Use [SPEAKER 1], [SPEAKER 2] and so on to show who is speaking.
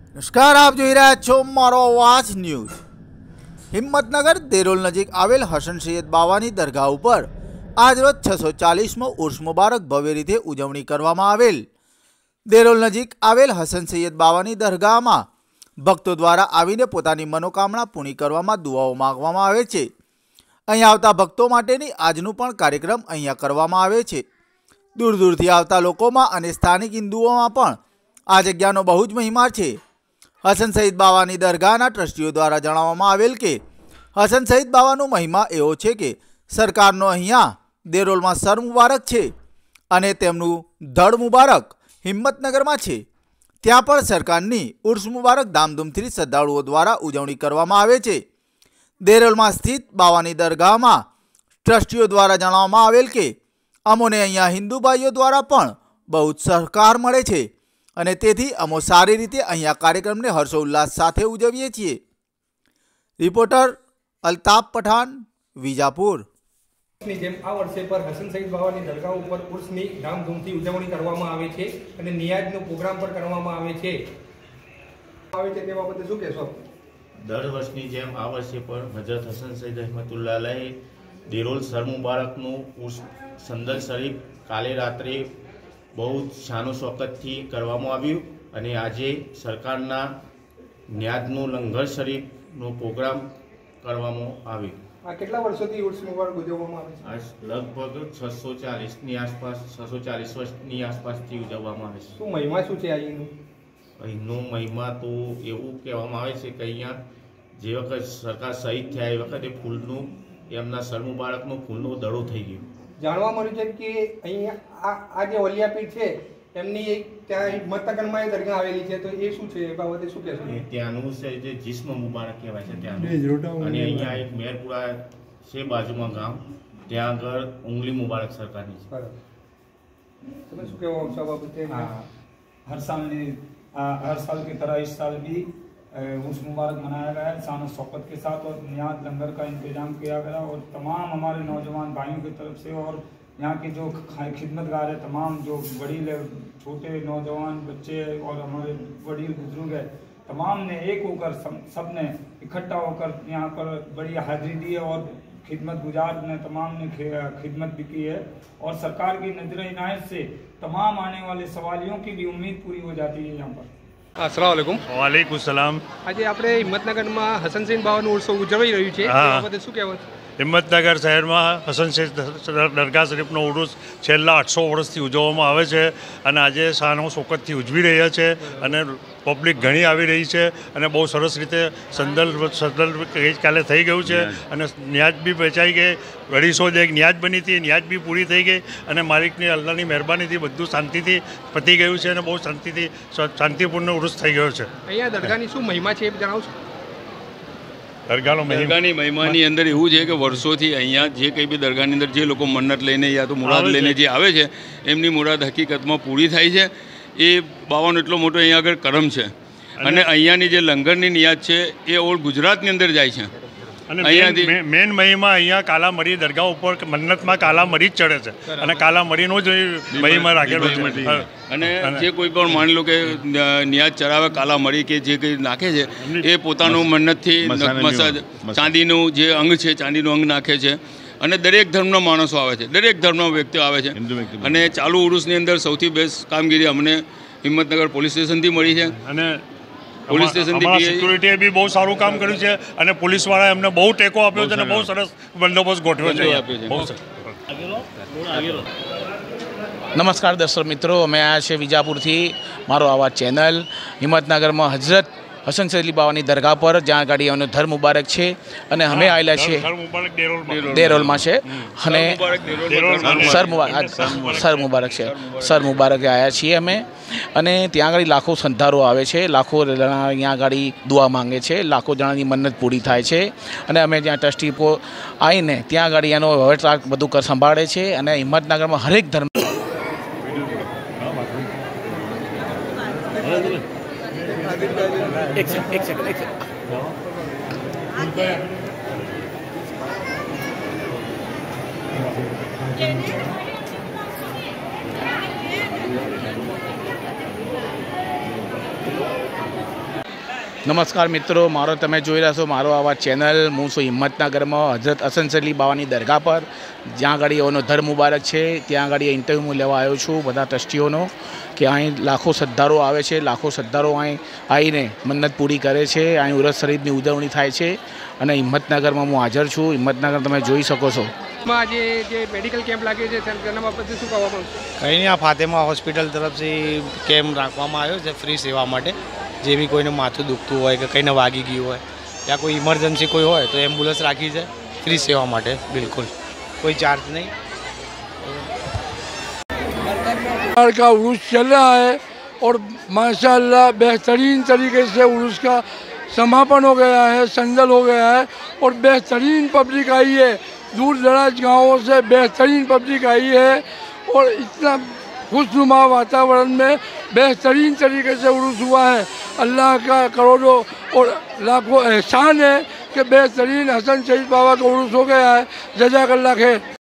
[SPEAKER 1] નમસ્કાર, આપ જોઈ રહ્યા છો મારો અવાજ ન્યૂઝ। હિંમતનગર દેરોલ નજીક આવેલ હસન સૈયદ બાવાની દરગાહ ઉપર આજરોજ 640મો ઉર્સ મુબારક ભવ્ય રીતે ઉજવણી કરવામાં આવેલ। દેરોલ નજીક આવેલ હસન સૈયદ બાવાની દરગાહમાં ભક્તો દ્વારા આવીને પોતાની મનોકામના પૂરી કરવામાં દુઆઓ માંગવામાં આવે છે। અહીં આવતા ભક્તો માટેની આજનું પણ કાર્યક્રમ અહીંયા કરવામાં આવે છે। દૂર દૂરથી આવતા લોકોમાં અને સ્થાનિક હિન્દુઓમાં પણ આ જગ્યાનો બહુ જ મહિમા છે। હસન સૈયદ બાવાની દરગાહના ટ્રસ્ટીઓ દ્વારા જણાવવામાં આવેલ કે હસન સૈયદ બાવાનો મહિમા એવો છે કે સરકારનો અહીંયા દેરોલમાં સર મુબારક છે અને તેમનું ધડ મુબારક હિંમતનગરમાં છે। ત્યાં પણ સરકારની ઉર્સ મુબારક ધામધૂમથી શ્રદ્ધાળુઓ દ્વારા ઉજવણી કરવામાં આવે છે। દેરોલમાં સ્થિત બાવાની દરગાહમાં ટ્રસ્ટીઓ દ્વારા જણાવવામાં આવેલ કે અમોને અહીંયા હિન્દુ ભાઈઓ દ્વારા પણ બહુ જ સહકાર મળે છે અને તેથી અમો સારી રીતે અહીંયા કાર્યક્રમને હર્ષોલ્લાસ સાથે ઉજવીએ છીએ। રિપોર્ટર અલ્તાફ પઠાણ, વિજાપુર।
[SPEAKER 2] જેમ આ વર્ષે પર હસન સૈયદ બાવાની દરગાહ ઉપર ઉર્સની ધામધૂમથી ઉજવણી કરવામાં આવે છે અને નિયાજનો પ્રોગ્રામ પણ કરવામાં આવે છે તે બાબતે શું કહેશો?
[SPEAKER 3] દર વર્ષની જેમ આ વર્ષે પણ હજરત હસન સૈયદ રહેમતુલ્લાહ અલૈહ દેરોલ સર મુબારકનું ઉર્સ સંદલ શરીફ કાલે રાત્રે બહુ શાનો શોકતથી કરવામાં આવ્યું અને આજે સરકારના ન્યાજનું લંગર શરીફનો પ્રોગ્રામ કરવામાં આવ્યો।
[SPEAKER 2] આ કેટલા વર્ષોથી ઉર્સ મુબારક ઉજવવામાં આવે છે?
[SPEAKER 3] આ લગભગ 640ની આસપાસ 640 વર્ષની આસપાસથી ઉજવવામાં આવે છે।
[SPEAKER 2] શું મહિમા શું છે
[SPEAKER 3] અહીંનો મહિમા તો એવું કહેવામાં આવે છે કે અહીંયા જે વખત સરકાર શહીદ થયા એ વખતે ફૂલનું એમના સર મુબારકનું ફૂલનો દડો થઈ ગયો।
[SPEAKER 2] જાણવા મળ્યું છે કે અહીંયા આ જે ઓલિયાપીર છે એમની ત્યાં હિંમતનગરમાં એ દરગાહ આવેલી છે, તો એ શું છે એ બાબતે શું કહેશો?
[SPEAKER 3] ત્યાંનું છે જે જિસ્મ મુબારક કહેવાય છે ત્યાંનું, અને અહીંયા એક મેરપુરા છે બાજુમાં ગામ, ત્યાં આગળ ઉંગલી મુબારક સરકારની છે।
[SPEAKER 2] તમે શું કહેવા માંગશો આ બાબતે?
[SPEAKER 4] हर साल की तरह इस साल भी उर्स मुबारक मनाया गया है शान शौकत के साथ और यहाँ लंगर का इंतजाम किया गया और तमाम हमारे नौजवान भाइयों की तरफ से और यहाँ के जो खिदमतगार है तमाम जो बड़ी छोटे नौजवान बच्चे और हमारे बड़ी बुजुर्ग है तमाम ने एक होकर सब ने इकट्ठा होकर यहाँ पर बड़ी हाजिरी दी है और खिदमत गुजार ने तमाम ने खिदमत भी की है और सरकार की नजर इनायत से तमाम आने वाले सवालियों की भी उम्मीद पूरी हो जाती है यहाँ पर।
[SPEAKER 2] अस्सलाम वालेकुम।
[SPEAKER 5] वालेकुम सलाम।
[SPEAKER 2] આજે આપણે હિંમતનગરમાં હસન સૈયદ બાવાનું ઉત્સવ ઉજવાઈ રહ્યું છે, એ બાબતે શું કહેવું?
[SPEAKER 5] હિંમતનગર શહેરમાં હસન સૈયદ દરગાહ શરીફનો ઉર્સ છેલ્લા 800 વર્ષથી ઉજવવામાં આવે છે અને આજે શાનો શોકતથી ઉજવી રહ્યા છે અને પબ્લિક ઘણી આવી રહી છે અને બહુ સરસ રીતે સંદલ ગઈકાલે થઈ ગયું છે અને ન્યાજ બી વેચાઈ ગઈ। 250 એક ન્યાજ બની હતી, ન્યાજ બી પૂરી થઈ ગઈ અને માલિકની અલ્લાહની મહેરબાનીથી બધું શાંતિથી પતી ગયું છે અને બહુ શાંતિપૂર્ણ ઉર્સ થઈ ગયો છે।
[SPEAKER 2] અહીંયા દરગાહની શું મહિમા છે એ જણાવશો?
[SPEAKER 6] દરગાહની મહિમાની અંદર એવું છે કે વર્ષોથી અહીંયા જે કંઈ બી દરગાહની અંદર જે લોકો મન્નત લઈને યા તો મુરાદ લઈને જે આવે છે એમની મુરાદ હકીકતમાં પૂરી થાય છે। એ બાવાનો એટલો મોટો અહીંયા આગળ કરમ છે અને અહીંયાની જે લંગરની નિયાત છે એ ઓલ ગુજરાતની અંદર જાય છે।
[SPEAKER 5] અહીંયાથી મેન મહિમા અહીંયા કાલામરી દરગાહ ઉપર મન્નતમાં કાલામરી જ ચડે છે અને કાલામરીનો જ મહિમા રાખેલો છે
[SPEAKER 6] અને જે કોઈ પણ માની લો કે નિયાત ચડાવે કાલામરી કે જે કંઈ નાખે છે એ પોતાનું મન્નતથી ચાંદીનું જે અંગ છે ચાંદીનું અંગ નાખે છે અને દરેક ધર્મના માણસો આવે છે, દરેક ધર્મના વ્યક્તિઓ આવે છે અને ચાલુ ઉર્સની અંદર સૌથી બેસ્ટ કામગીરી અમને હિંમતનગર પોલીસ સ્ટેશનથી મળી છે અને પોલીસ સ્ટેશનથી
[SPEAKER 5] સિક્યુરિટીએ બી બહુ સારું કામ કર્યું છે અને પોલીસવાળાએ અમને બહુ ટેકો આપ્યો છે અને બહુ સરસ બંદોબસ્ત ગોઠવ્યો છે।
[SPEAKER 7] નમસ્કાર દર્શક મિત્રો, અમે આવ્યા છે વિજાપુરથી મારો આવાજ ચેનલ। હિંમતનગરમાં હજરત હસન સૈયદ બાવાની દરગાહ પર જ્યાં ગાડી એનો ધર મુબારક છે અને અમે આવેલા છે દેરોલમાં છે અને સર મુબારક છે, સર મુબારક આવ્યા છીએ અમે અને ત્યાં આગળ લાખો શ્રદ્ધાળુઓ આવે છે, લાખો જણા અહીંયા આગળ દુઆ માંગે છે, લાખો જણાની મન્નત પૂરી થાય છે અને અમે ત્યાં ટ્રસ્ટી આવીને ત્યાં આગળ એનો વહીવટ બધું સંભાળે છે અને હિંમતનગરમાં હરેક ધર્મ एक सेकंड નમસ્કાર મિત્રો, મારો તમે જોઈ રહ્યા છો મારો આવા ચેનલ. હું છું હિંમતનગરમાં હઝરત હસન સલી બાવાની દરગાહ પર, જ્યાં આગળ એનો દર મુબારક છે. ત્યાં આગળ ઇન્ટરવ્યૂ લેવા આવ્યો છું બધા ટ્રસ્ટીઓનો, કે અહીં લાખો શ્રદ્ધાળુઓ આવે છે. લાખો શ્રદ્ધાળુઓ અહીં આવીને મન્નત પૂરી કરે છે. અહીં ઉરસ શરીફની ઉજવણી થાય છે અને હિંમતનગરમાં હું હાજર છું. હિંમતનગર તમે જોઈ શકો છો.
[SPEAKER 2] આજે જે મેડિકલ કેમ્પ લાગ્યો છે તેના બાબતે શું કહેવા માંગશો?
[SPEAKER 8] કંઈ નહીં, આ ફાતેમા હોસ્પિટલ તરફથી કેમ્પ રાખવામાં આવ્યો છે ફ્રી સેવા માટે. જે બી કોઈને માથું દુખતું હોય કે કંઈને વાગી ગયું હોય, ત્યાં કોઈ ઇમરજન્સી કોઈ હોય તો એમ્બ્યુલન્સ રાખી છે ફ્રી સેવા માટે, બિલકુલ कोई चार्ज नहीं.
[SPEAKER 9] का उर्स चल रहा है और माशाल्लाह बेहतरीन तरीके से उर्स का समापन हो गया है, संदल हो गया है और बेहतरीन पब्लिक आई है. दूर दराज गाँवों से बेहतरीन पब्लिक आई है और इतना खुशनुमा वातावरण में बेहतरीन तरीके से उर्स हुआ है. अल्लाह का करोड़ों और लाखों एहसान है कि बेहतरीन हसन सईद बाबा का उर्स हो गया है. जज़ाकल्लाह खैर.